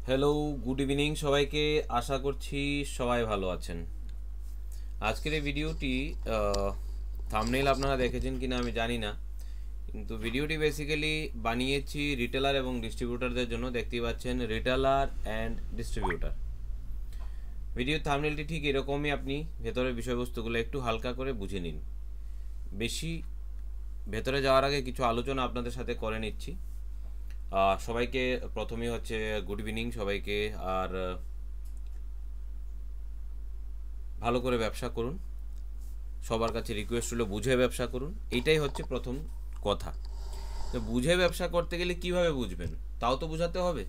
Hello, good evening সবাইকে। আশা করছি সবাই ভালো আছেন। আজকের এই ভিডিওটি থাম্বনেইল আপনারা দেখেছেন কিনা আমি জানি না, কিন্তু ভিডিওটি বেসিক্যালি বানিয়েছি রিটেলার এবং ডিস্ট্রিবিউটারদের জন্য। দেখতেই পাচ্ছেন, রিটেলার অ্যান্ড ডিস্ট্রিবিউটার। ভিডিওর থাম্বনেইলটি ঠিক এরকমই। আপনি ভেতরের বিষয়বস্তুগুলো একটু হালকা করে বুঝে নিন। বেশি ভেতরে যাওয়ার আগে কিছু আলোচনা আপনাদের সাথে করে নিচ্ছি। সবাইকে প্রথমেই হচ্ছে গুড ইভিনিং সবাইকে। আর ভালো করে ব্যবসা করুন। সবার কাছে রিকোয়েস্ট হলো বুঝে ব্যবসা করুন। এইটাই হচ্ছে প্রথম কথা। তো বুঝে ব্যবসা করতে গেলে কিভাবে বুঝবেন তাও তো বোঝাতে হবে।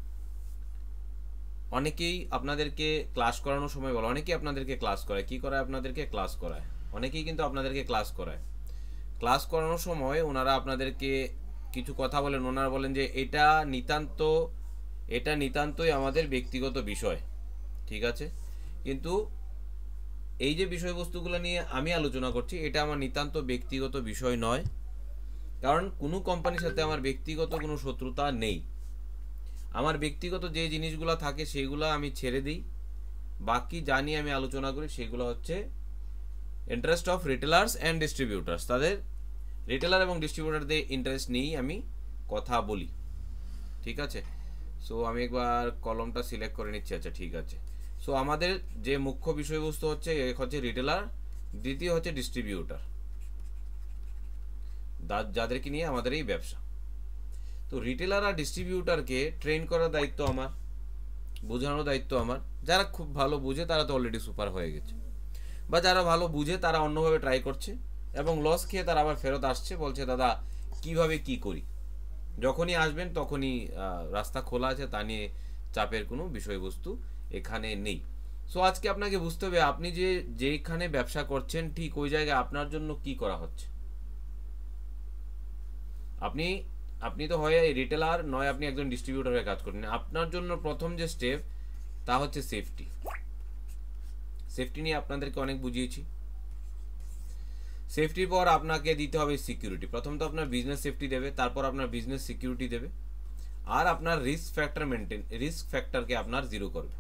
অনেকেই আপনাদেরকে ক্লাস করানোর সময় বলে, অনেকেই আপনাদেরকে ক্লাস করায়। কি করায়? আপনাদেরকে ক্লাস করায়। অনেকেই কিন্তু আপনাদেরকে ক্লাস করায়। ক্লাস করানোর সময় ওনারা আপনাদেরকে কিছু কথা বলেন। ওনারা বলেন যে এটা নিতান্তই আমাদের ব্যক্তিগত বিষয়। ঠিক আছে, কিন্তু এই যে বিষয়বস্তুগুলো নিয়ে আমি আলোচনা করছি, এটা আমার নিতান্ত ব্যক্তিগত বিষয় নয়। কারণ কোনো কোম্পানির সাথে আমার ব্যক্তিগত কোনো শত্রুতা নেই। আমার ব্যক্তিগত যে জিনিসগুলো থাকে সেগুলো আমি ছেড়ে দিই। বাকি যা নিয়ে আমি আলোচনা করি সেগুলো হচ্ছে interest of retailers and distributors. তাদের রিটেলার এবং ডিস্ট্রিবিউটারদের ইন্টারেস্ট নিয়েই আমি কথা বলি। ঠিক আছে, সো আমি একবার কলমটা সিলেক্ট করে নিচ্ছি। আচ্ছা, ঠিক আছে। সো আমাদের যে মুখ্য বিষয়বস্তু হচ্ছে, এক হচ্ছে রিটেলার, দ্বিতীয় হচ্ছে ডিস্ট্রিবিউটার, যাদেরকে নিয়ে আমাদের এই ব্যবসা। তো রিটেলার আর ডিস্ট্রিবিউটারকে ট্রেন করার দায়িত্ব আমার, বোঝানোর দায়িত্ব আমার। যারা খুব ভালো বুঝে তারা তো অলরেডি সুপার হয়ে গেছে, বা যারা ভালো বুঝে তারা অন্যভাবে ট্রাই করছে এবং লস খেয়ে তারা আবার ফেরত আসছে, বলছে দাদা কিভাবে কি করি। যখনই আসবেন তখনই রাস্তা খোলা আছে, তা নিয়ে চাপের কোনো বিষয়বস্তু এখানে নেই। সো আজকে আপনাকে বুঝতে হবে আপনি যেখানে ব্যবসা করছেন ঠিক ওই জায়গায় আপনার জন্য কি করা হচ্ছে। আপনি আপনি তো হয় রিটেলার, নয় আপনি একজন ডিস্ট্রিবিউটর হয়ে কাজ করেন। আপনার জন্য প্রথম যে স্টেপ তা হচ্ছে সেফটি। সেফটি নিয়ে আপনাদেরকে অনেক বুঝিয়েছি। সেফটির পর আপনাকে দিতে হবে সিকিউরিটি। প্রথম তো আপনার বিজনেস সেফটি দেবে, তারপর আপনার বিজনেস সিকিউরিটি দেবে, আর আপনার রিস্ক ফ্যাক্টরকে আপনার জিরো করবে।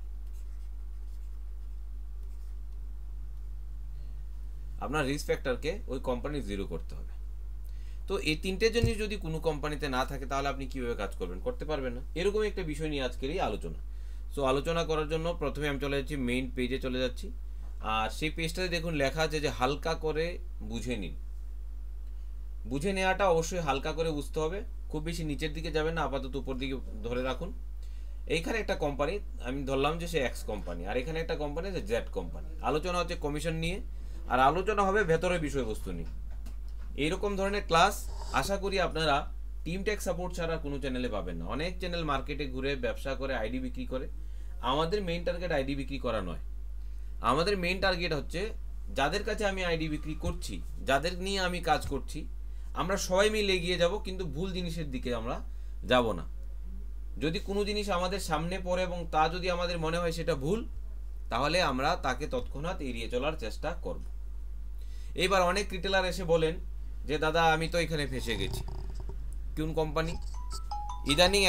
আপনার রিস্ক ফ্যাক্টরকে ওই কোম্পানির জিরো করতে হবে। তো এই তিনটে জিনিস যদি কোনো কোম্পানিতে না থাকে তাহলে আপনি কিভাবে কাজ করবেন? করতে পারবেন না। এরকম একটা বিষয় নিয়ে আজকের এই আলোচনা। সো আলোচনা করার জন্য প্রথমে আমি চলে যাচ্ছি মেইন পেজে চলে যাচ্ছি। আর সেই পেজটাতে দেখুন লেখা আছে যে হালকা করে বুঝে নিন। বুঝে নেওয়াটা অবশ্যই হালকা করে বুঝতে হবে। খুব বেশি নিচের দিকে যাবেন না, আপাতত উপর দিকে ধরে রাখুন। এইখানে একটা কোম্পানি আমি ধরলাম যে সে এক্স কোম্পানি, আর এখানে একটা কোম্পানি যে জেড কোম্পানি। আলোচনা হচ্ছে কমিশন নিয়ে, আর আলোচনা হবে ভেতরের বিষয়বস্তু নিয়ে। এইরকম ধরনের ক্লাস আশা করি আপনারা টিম টেক সাপোর্ট ছাড়া কোনো চ্যানেলে পাবেন না। অনেক চ্যানেল মার্কেটে ঘুরে ব্যবসা করে, আইডি বিক্রি করে। আমাদের মেইন টার্গেট আইডি বিক্রি করা নয়। আমাদের মেইন টার্গেট হচ্ছে যাদের কাছে আমি আইডি বিক্রি করছি, যাদের নিয়ে আমি কাজ করছি, আমরা সবাই মিলে এগিয়ে যাব, কিন্তু ভুল জিনিসের দিকে আমরা যাব না। যদি কোনো জিনিস আমাদের সামনে পড়ে এবং তা যদি আমাদের মনে হয় সেটা ভুল, তাহলে আমরা তাকে তৎক্ষণাৎ এড়িয়ে চলার চেষ্টা করব। এইবার অনেক রিটেলার এসে বলেন যে দাদা আমি তো এখানে ফেসে গেছি। কোন কোম্পানি? ইদানিং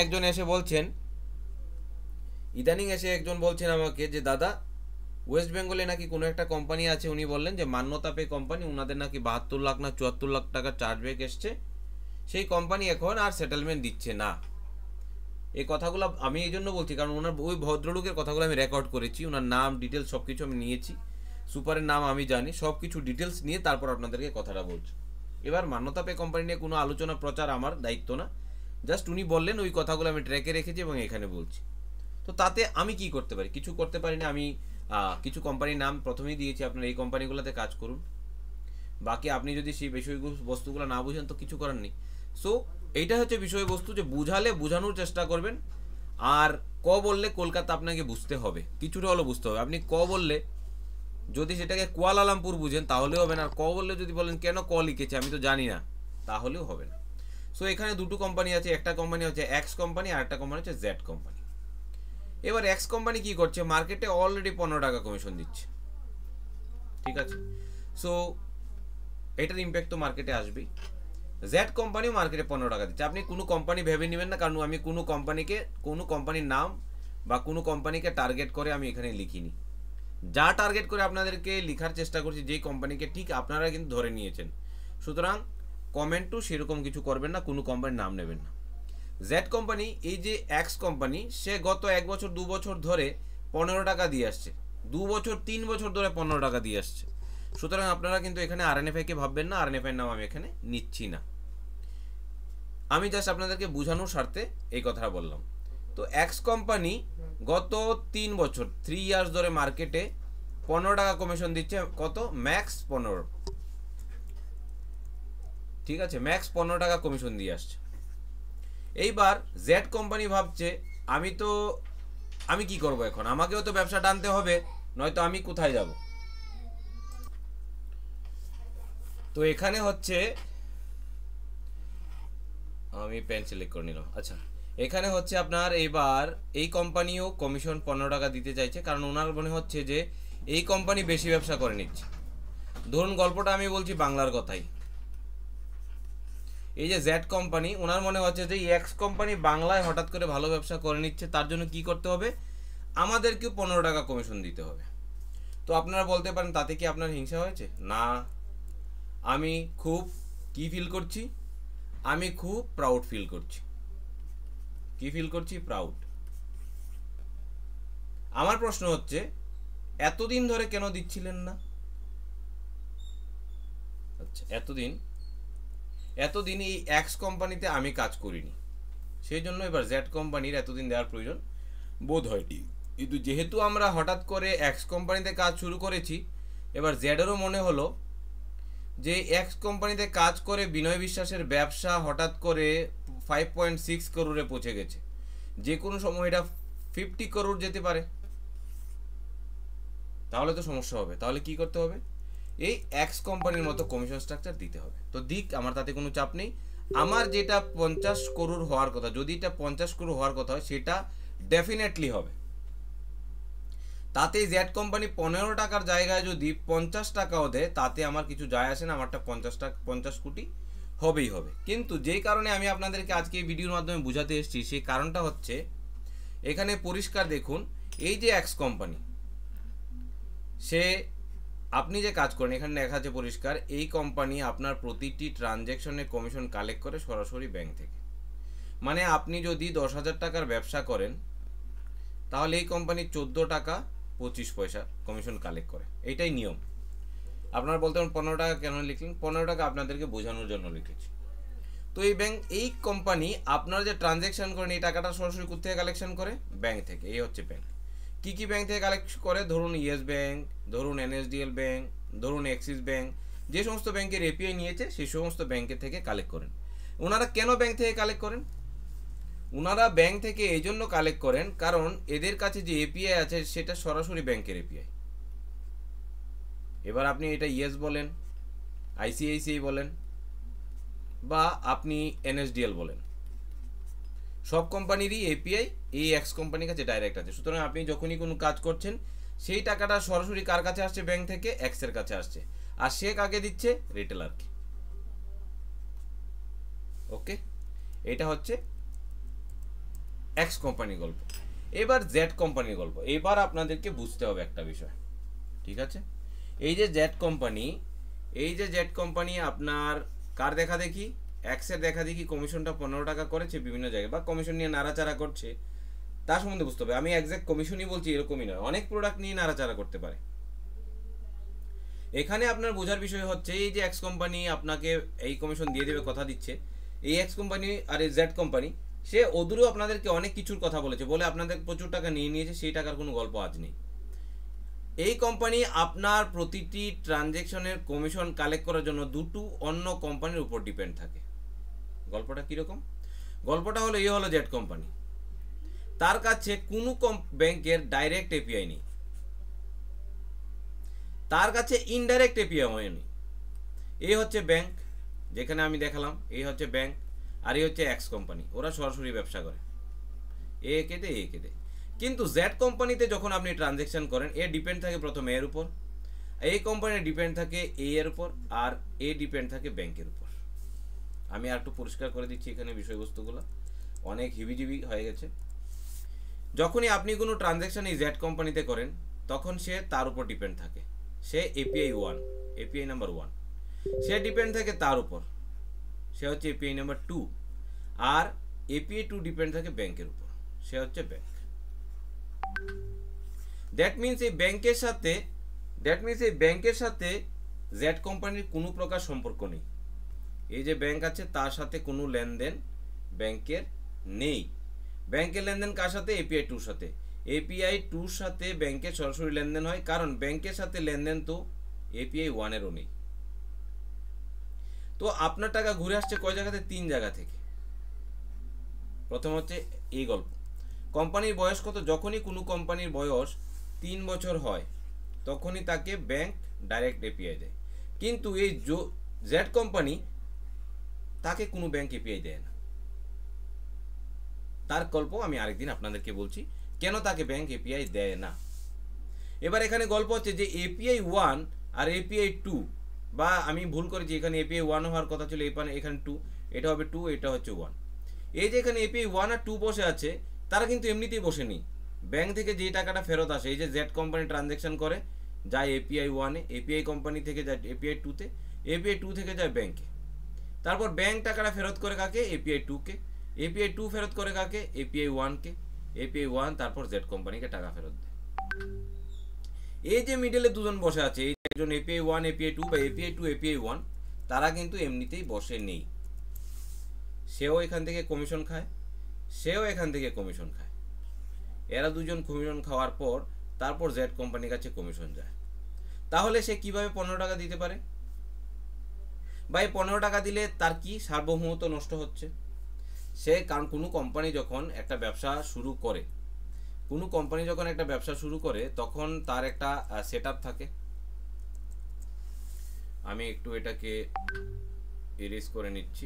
একজন বলছেন আমাকে যে দাদা ওয়েস্ট বেঙ্গলে নাকি কোনো একটা কোম্পানি আছে, উনি বললেন যে মান্যতা পে কোম্পানি, ওনাদের নাকি 72 লাখ না 74 লাখ টাকা চার্জব্যাক এসছে, সেই কোম্পানি এখন আর সেটেলমেন্ট দিচ্ছে না। এই কথাগুলো আমি এই জন্য বলছি কারণ ওনার ওই ভদ্রলোকের কথাগুলো আমি রেকর্ড করেছি। ওনার নাম ডিটেলস সব কিছু আমি নিয়েছি, সুপারের নাম আমি জানি, সব কিছু ডিটেলস নিয়ে তারপর আপনাদেরকে কথাটা বলছি। এবার মান্যতা পে কোম্পানি নিয়ে কোনো আলোচনা প্রচার আমার দায়িত্ব না। জাস্ট উনি বললেন, ওই কথাগুলো আমি ট্র্যাকে রেখেছি এবং এখানে বলছি। তো তাতে আমি কি করতে পারি? কিছু করতে পারি না। আমি কিছু কোম্পানির নাম প্রথমেই দিয়েছি, আপনারা এই কোম্পানিগুলোতে কাজ করুন। বাকি আপনি যদি সেই বস্তুগুলো না বুঝেন তো কিছু করার নেই। সো এইটা হচ্ছে বিষয়বস্তু, যে বুঝালে বোঝানোর চেষ্টা করবেন। আর ক বললে কলকাতা আপনাকে বুঝতে হবে, কিছুটা হলেও বুঝতে হবে। আপনি ক বললে যদি সেটাকে কুয়ালালামপুর বুঝেন তাহলেও হবে না, আর ক বললে যদি বলেন কেন ক লিখেছে আমি তো জানি না, তাহলেও হবে না। সো এখানে দুটো কোম্পানি আছে, একটা কোম্পানি হচ্ছে এক্স কোম্পানি আর একটা কোম্পানি হচ্ছে জেড কোম্পানি। এবার এক্স কোম্পানি কি করছে? মার্কেটে অলরেডি 15 টাকা কমিশন দিচ্ছে। ঠিক আছে, সো এটার ইম্প্যাক্ট তো মার্কেটে আসবেই। জেড কোম্পানিও মার্কেটে 15 টাকা দিচ্ছে। আপনি কোনো কোম্পানি ভেবে নেবেন না, কারণ আমি কোনো কোম্পানির নাম বা কোনো কোম্পানিকে টার্গেট করে আমি এখানে লিখিনি। যা টার্গেট করে আপনাদেরকে লেখার চেষ্টা করছি, যেই কোম্পানিকে, ঠিক আপনারা কিন্তু ধরে নিয়েছেন। সুতরাং কমেন্টও সেরকম কিছু করবেন না, কোনো কোম্পানির নাম নেবেন না। জেড কোম্পানি, এই যে এক্স কোম্পানি, সে গত 1 বছর 2 বছর ধরে 15 টাকা দিয়ে আসছে, 2 বছর 3 বছর ধরে 15 টাকা দিয়ে আসছে। সুতরাং আপনারা কিন্তু এখানে আরএনএফআইকে ভাববেন না, আরএনএফআই নাম আমি এখানে নিচ্ছি না। আমি জাস্ট আপনাদেরকে বোঝানোর স্বার্থে এই কথাটা বললাম। তো এক্স কোম্পানি গত 3 বছর 3 ইয়ার্স ধরে মার্কেটে 15 টাকা কমিশন দিচ্ছে। কত? ম্যাক্স 15। ঠিক আছে, ম্যাক্স 15 টাকা কমিশন দিয়ে আসছে। এইবার জেড কোম্পানি ভাবছে আমি কি করব এখন, আমাকেও তো ব্যবসা টানতে হবে, নয়তো আমি কোথায় যাব। তো এখানে হচ্ছে, আমি পেন সিলেক্ট করে নিলাম। আচ্ছা, এখানে হচ্ছে আপনার এইবার এই কোম্পানিও কমিশন 15 টাকা দিতে চাইছে, কারণ ওনার মনে হচ্ছে যে এই কোম্পানি বেশি ব্যবসা করে নিচ্ছে। ধরুন গল্পটা আমি বলছি বাংলার কথাই, এই যে জেড কোম্পানি, ওনার মনে হচ্ছে যে এক্স কোম্পানি বাংলায় হঠাৎ করে ভালো ব্যবসা করে নিচ্ছে, তার জন্য কি করতে হবে, আমাদেরকেও 15 টাকা কমিশন দিতে হবে। তো আপনারা বলতে পারেন তাতে কি আপনার হিংসা হয়েছে? না, আমি খুব কি ফিল করছি, আমি খুব প্রাউড ফিল করছি। কি ফিল করছি? প্রাউড। আমার প্রশ্ন হচ্ছে, এতদিন ধরে কেন দিচ্ছিলেন না? আচ্ছা, এতদিন এই এক্স কোম্পানিতে আমি কাজ করিনি, সেই জন্য এবার জেড কোম্পানির এতদিন দেওয়ার প্রয়োজন বোধ হয়নি। কিন্তু যেহেতু আমরা হঠাৎ করে এক্স কোম্পানিতে কাজ শুরু করেছি, এবার জেডেরও মনে হলো যে এক্স কোম্পানিতে কাজ করে বিনয় বিশ্বাসের ব্যবসা হঠাৎ করে 5.6 করোড়ে পৌঁছে গেছে, যে কোনো সময় এটা 50 করোড় যেতে পারে। তাহলে তো সমস্যা হবে। তাহলে কি করতে হবে? এই এক্স কোম্পানির মতো কমিশন স্ট্রাকচার দিতে হবে। তো দিক, আমার তাতে কোনো চাপ নেই। আমার যেটা 50 করোড় হওয়ার কথা, যদি এটা 50 করোড় হওয়ার কথা হয়, সেটা ডেফিনেটলি হবে। তাতে জেড কোম্পানি 15 টাকার জায়গায় যদি 50 টাকাও দেয়, তাতে আমার কিছু যায় আসে না, আমারটা 50 কোটি হবেই হবে। কিন্তু যেই কারণে আমি আপনাদেরকে আজকে এই ভিডিওর মাধ্যমে বোঝাতে এসেছি, সেই কারণটা হচ্ছে, এখানে পরিষ্কার দেখুন, এই যে এক্স কোম্পানি, সে, আপনি যে কাজ করেন, এখানে লেখা আছে পরিষ্কার, এই কোম্পানি আপনার প্রতিটি ট্রানজ্যাকশনে কমিশন কালেক্ট করে সরাসরি ব্যাংক থেকে। মানে আপনি যদি 10,000 টাকার ব্যবসা করেন, তাহলে এই কোম্পানি 14 টাকা 25 পয়সা কমিশন কালেক্ট করে। এইটাই নিয়ম। আপনারা বলতে পারেন 15 টাকা কেন লিখলেন? 15 টাকা আপনাদেরকে বোঝানোর জন্য লিখেছি। তো এই কোম্পানি আপনারা যে ট্রানজ্যাকশন করেন, এই টাকাটা সরাসরি কোথা থেকে কালেকশন করে? ব্যাংক থেকে। এই হচ্ছে ব্যাংক। কি ব্যাংক থেকে কালেক্ট করে? ধরুন ইয়েস ব্যাংক, ধরুন এনএসডিএল ব্যাংক, ধরুন অ্যাক্সিস ব্যাংক, যে সমস্ত ব্যাংকের এপিআই নিয়েছে সেই সমস্ত ব্যাংকের থেকে কালেক্ট করেন। ওনারা কেন ব্যাংক থেকে কালেক্ট করেন? ওনারা ব্যাংক থেকে এই জন্য কালেক্ট করেন কারণ এদের কাছে যে এপিআই আছে সেটা সরাসরি ব্যাংকের এপিআই। এবার আপনি এটা ইয়েস বলেন, আইসিআইসিআই বলেন, বা আপনি এনএসডিএল বলেন, সব কোম্পানিরই এপিআই এই এক্স কোম্পানির কাছে ডাইরেক্ট আছে। সুতরাং আপনি যখনই কোনো কাজ করছেন, সেই টাকাটা সরাসরি কার কাছে আসছে? ব্যাংক থেকে এক্সের কাছে আসছে। আর সে কাকে দিচ্ছে? রিটেলারকে। ওকে, এটা হচ্ছে এক্স কোম্পানির গল্প। এবার জেড কোম্পানির গল্প। এবার আপনাদেরকে বুঝতে হবে একটা বিষয়, ঠিক আছে? এই যে জেড কোম্পানি আপনার কার দেখা দেখি? এক্সের দেখা দেখি কমিশনটা 15 টাকা করেছে বিভিন্ন জায়গায়, বা কমিশন নিয়ে নাড়াচাড়া করছে, তার সম্বন্ধে বুঝতে হবে। আমি একজ্যাক্ট কমিশনই বলছি এরকমই নয়, অনেক প্রোডাক্ট নিয়ে নাড়াচাড়া করতে পারে। এখানে আপনার বোঝার বিষয় হচ্ছে, এই যে এক্স কোম্পানি আপনাকে এই কমিশন দিয়ে দেবে কথা দিচ্ছে, এই এক্স কোম্পানি আর এই জেড কোম্পানি, সে অদূরেও আপনাদেরকে অনেক কিছুর কথা বলেছে, বলে আপনাদের প্রচুর টাকা নিয়ে নিয়েছে, সেই টাকার কোনো গল্প আজ নেই। এই কোম্পানি আপনার প্রতিটি ট্রানজ্যাকশনের কমিশন কালেক্ট করার জন্য দুটো অন্য কোম্পানির উপর ডিপেন্ড থাকে। গল্পটা কীরকম? গল্পটা হলো, এই হলো জেড কোম্পানি, তার কাছে কোনো ব্যাংকের ডাইরেক্ট এপিআই নেই, তার কাছে ইনডাইরেক্ট এপিআই হয়নি। এই হচ্ছে ব্যাংক, যেখানে আমি দেখালাম, এই হচ্ছে ব্যাংক, আর এই হচ্ছে এক্স কোম্পানি, ওরা সরাসরি ব্যবসা করে, এ কে দে। কিন্তু জেড কোম্পানিতে যখন আপনি ট্রানজ্যাকশন করেন, এ ডিপেন্ড থাকে প্রথমে এর উপর, এই কোম্পানির ডিপেন্ড থাকে এর উপর, আর এ ডিপেন্ড থাকে ব্যাংকের উপর। আমি আর একটু পরিষ্কার করে দিচ্ছি এখানে বিষয়বস্তুগুলো, অনেক হিবিজিবি হয়ে গেছে। যখনই আপনি কোনো ট্রানজ্যাকশন এই জেড কোম্পানিতে করেন তখন সে তার উপর ডিপেন্ড থাকে, সে এপিআই 1, এপিআই নাম্বার 1, সে ডিপেন্ড থাকে তার উপর, সে হচ্ছে এপিআই নাম্বার 2, আর এপিআই 2 ডিপেন্ড থাকে ব্যাংকের উপর, সে হচ্ছে ব্যাংক। দ্যাট মিনস এই ব্যাংকের সাথে জেড কোম্পানির কোনো প্রকার সম্পর্ক নেই। এই যে ব্যাংক আছে তার সাথে কোনো লেনদেন ব্যাংকের নেই। ব্যাংকের লেনদেন কার সাথে? এপিআই 2 সাথে। এপিআই 2 সাথে ব্যাংকের সরাসরি লেনদেন হয়, কারণ ব্যাংকের সাথে লেনদেন তো এপিআই 1 এরও নেই। তো আপনার টাকা ঘুরে আসছে কয় জায়গাতে? 3 জায়গা থেকে। প্রথম হচ্ছে এই গল্প, কোম্পানির বয়স কত? যখনই কোনো কোম্পানির বয়স 3 বছর হয় তখনই তাকে ব্যাংক ডাইরেক্ট এপিআই দেয়, কিন্তু এই জেড কোম্পানি তাকে কোনো ব্যাংক এপিআই দেয় না। তার গল্প আমি আরেকদিন আপনাদেরকে বলছি কেন তাকে ব্যাংক এপিআই দেয় না। এবার এখানে গল্প হচ্ছে যে এপিআই 1 আর এপিআই 2, বা আমি ভুল করেছি, এখানে এপিআই 1 হওয়ার কথা ছিল, এখানে 2, এটা হবে 2, এটা হচ্ছে 1। এই যে এখানে এপিআই 1 আর 2 বসে আছে, তারা কিন্তু এমনিতেই বসেনি। ব্যাংক থেকে যে টাকাটা ফেরত আসে, এই যে জেড কোম্পানি ট্রানজ্যাকশন করে যায় এপিআই 1 এ, এপিআই কোম্পানি থেকে যায় এপিআই 2 তে, এপিআই 2 থেকে যায় ব্যাংকে, তারপর ব্যাংক টাকাটা ফেরত করে কাকে? এপিআই 2 কে, এপিআই 2 ফেরত করে কাকে? এপিআই 1 কে, এপিআই 1 তারপর জেড কোম্পানিকে টাকা ফেরত দেয়। এই যে মিডলে দুজন বসে আছে, এই একজন এপিআই 1 এপিআই 2 বা এপিআই 2 এপিআই 1, তারা কিন্তু এমনিতেই বসে নেই। সেও এখান থেকে কমিশন খায়, সেও এখান থেকে কমিশন খায়। এরা দুজন কমিশন খাওয়ার পর তারপর জেড কোম্পানির কাছে কমিশন যায়। তাহলে সে কিভাবে 15 টাকা দিতে পারে? ভাই 15 টাকা দিলে তার কি সার্বভৌমত্ব নষ্ট হচ্ছে? সে কারণ কোনো কোম্পানি যখন একটা ব্যবসা শুরু করে তখন তার একটা সেটআপ থাকে। আমি একটু এটাকে ইরেজ করে নিচ্ছি।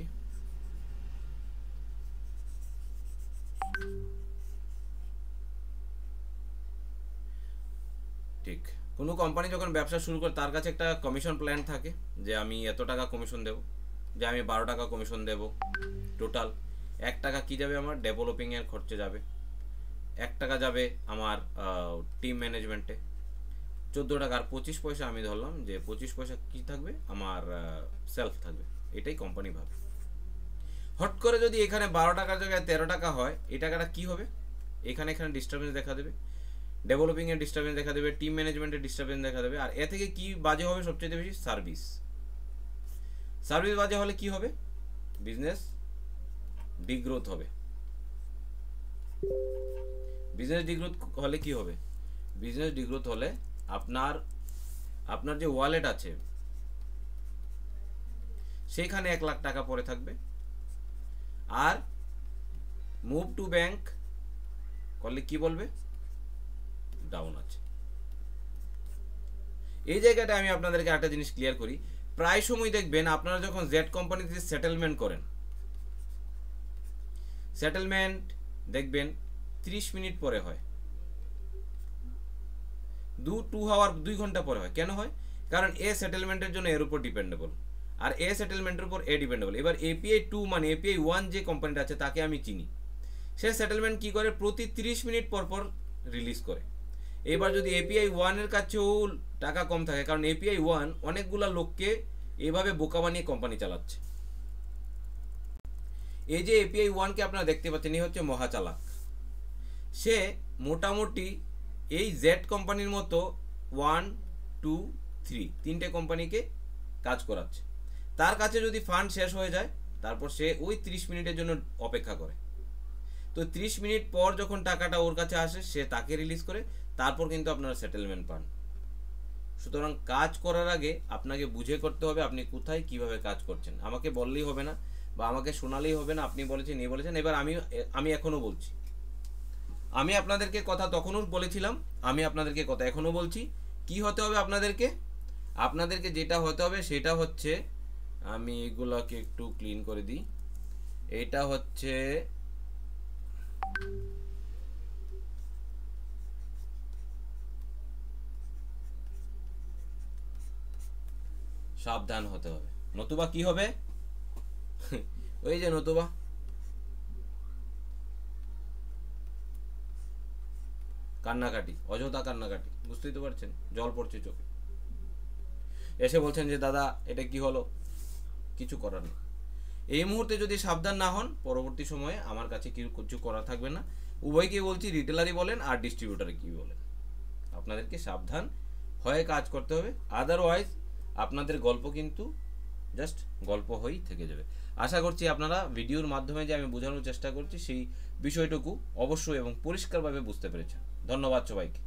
ঠিক, কোনো কোম্পানি যখন ব্যবসা শুরু করে তার কাছে একটা কমিশন প্ল্যান থাকে, যে আমি এত টাকা কমিশন দেব, যে আমি 12 টাকা কমিশন দেব। টোটাল 1 টাকা কি যাবে? আমার ডেভেলপিং এর খরচে যাবে। 1 টাকা যাবে আমার টিম ম্যানেজমেন্টে। 14 টাকা আর 25 পয়সা আমি ধরলাম যে 25 পয়সা কি থাকবে? আমার সেলফ থাকবে। এটাই কোম্পানি ভাবে। হট করে যদি এখানে 12 টাকার জায়গায় 13 টাকা হয়, এই টাকাটা কি হবে? এখানে ডিস্টারবেন্স দেখা দেবে, ডেভেলপিং এর ডিস্টারবেন্স দেখা দেবে, টিম ম্যানেজমেন্টের ডিস্টারবেন্স দেখা দেবে। আর এ থেকে কি বাজে হবে সবচেয়ে বেশি? সার্ভিস বাজে হলে কি হবে? বিজনেস ডিগ্রোথ হবে। বিজনেস ডিগ্রোথ হলে কি হবে? বিজনেস ডিগ্রোথ হলে আপনার যে ওয়ালেট আছে সেখানে 1 লাখ টাকা পড়ে থাকবে, আর মুভ টু ব্যাংক করলে কি বলবে? ডাউন আছে। এই জায়গাটা আমি আপনাদেরকে একটা জিনিস ক্লিয়ার করি। প্রায় সময় দেখবেন আপনারা যখন জেড কোম্পানিতে সেটেলমেন্ট করেন, সেটেলমেন্ট দেখবেন 30 মিনিট পরে হয়, 2 ঘন্টা পরে হয়। কেন হয়? কারণ এ সেটেলমেন্টের জন্য এর উপর ডিপেন্ডেবল, আর এ সেটেলমেন্টের উপর এ ডিপেন্ডেবল। এবার এপিআই 2 মানে এপিআই 1 যে কোম্পানিটা আছে তাকে আমি চিনি, সে সেটেলমেন্ট কি করে? প্রতি 30 মিনিট পর পর রিলিজ করে। এবার যদি এপিআই 1 এর কাছেও টাকা কম থাকে, কারণ এপিআই 1 অনেকগুলা লোককে এভাবে বোকা বানিয়ে কোম্পানি চালাচ্ছে। এই যে এপিআই 1 কে আপনারা দেখতে পাচ্ছেন, এই হচ্ছে মহাচালাক। সে মোটামুটি এই জেড কোম্পানির মতো 1, 2, 3 তিনটে কোম্পানিকে কাজ করাচ্ছে। তার কাছে যদি ফান্ড শেষ হয়ে যায়, তারপর সে ওই 30 মিনিটের জন্য অপেক্ষা করে। তো 30 মিনিট পর যখন টাকাটা ওর কাছে আসে, সে তাকে রিলিজ করে, তারপর কিন্তু আপনারা সেটেলমেন্ট পান। সুতরাং কাজ করার আগে আপনাকে বুঝে করতে হবে আপনি কোথায় কিভাবে কাজ করছেন। আমাকে বললেই হবে না, বা আমাকে শোনালেই হবে না আপনি বলেছেন, এই বলেছেন। এবার আমি এখনো বলছি, আমি আপনাদেরকে কথা তখনও বলেছিলাম, আমি আপনাদেরকে কথা এখনো বলছি। কি হতে হবে আপনাদেরকে যেটা হতে হবে সেটা হচ্ছে, আমি এগুলোকে একটু ক্লিন করে দিই। এটা হচ্ছে সাবধান হতে হবে, নতুবা কি হবে? ওই যে নতুবা কান্নাকাটি, অযথা কান্নাকাটি, বুঝতেই তো পারছেন, জল পড়ছে চোখে। এসে বলছেন যে দাদা এটা কি হলো, কিছু করার নেই। এই মুহূর্তে যদি সাবধান না হন, পরবর্তী সময়ে আমার কাছে কিছু করা থাকবে না। উভয়কে বলছি, রিটেলারই বলেন আর ডিস্ট্রিবিউটারে কি বলেন, আপনাদেরকে সাবধান হয়ে কাজ করতে হবে। আদারওয়াইজ আপনাদের গল্প কিন্তু জাস্ট গল্প হয়েই থেকে যাবে। আশা করছি আপনারা ভিডিওর মাধ্যমে যে আমি বোঝানোর চেষ্টা করছি সেই বিষয়টুকু অবশ্যই এবং পরিষ্কারভাবে বুঝতে পেরেছেন। ধন্যবাদ সবাইকে।